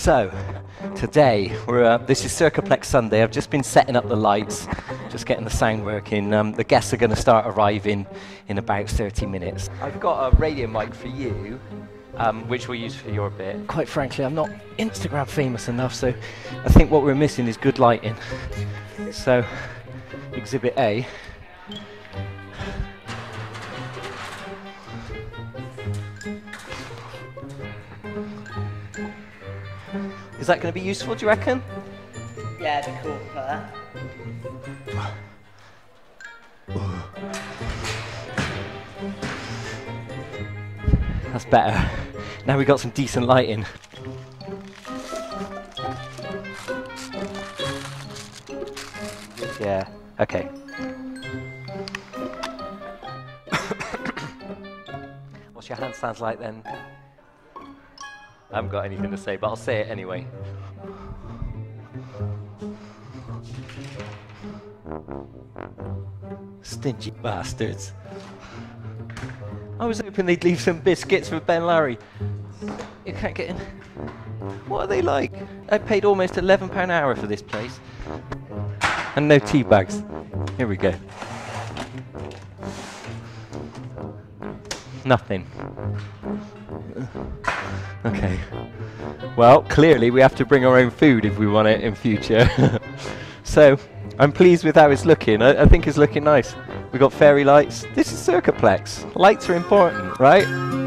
So, today, this is Circuplex Sunday. I've just been setting up the lights, just getting the sound working. The guests are going to start arriving in about 30 minutes. I've got a radio mic for you, which we'll use for your bit. Quite frankly, I'm not Instagram famous enough, so I think what we're missing is good lighting. So, Exhibit A. Is that going to be useful, do you reckon? Yeah, it'd be cool for that. That's better. Now we've got some decent lighting. Yeah, okay. What's your handstands like then? I haven't got anything to say, but I'll say it anyway. Stingy bastards. I was hoping they'd leave some biscuits for Ben Lowrey. You can't get in. What are they like? I paid almost £11 an hour for this place. And no tea bags. Here we go. Nothing. Okay. Well, clearly we have to bring our own food if we want it in future. So, I'm pleased with how it's looking. I think it's looking nice. We've got fairy lights. This is Circuplex. Lights are important, right?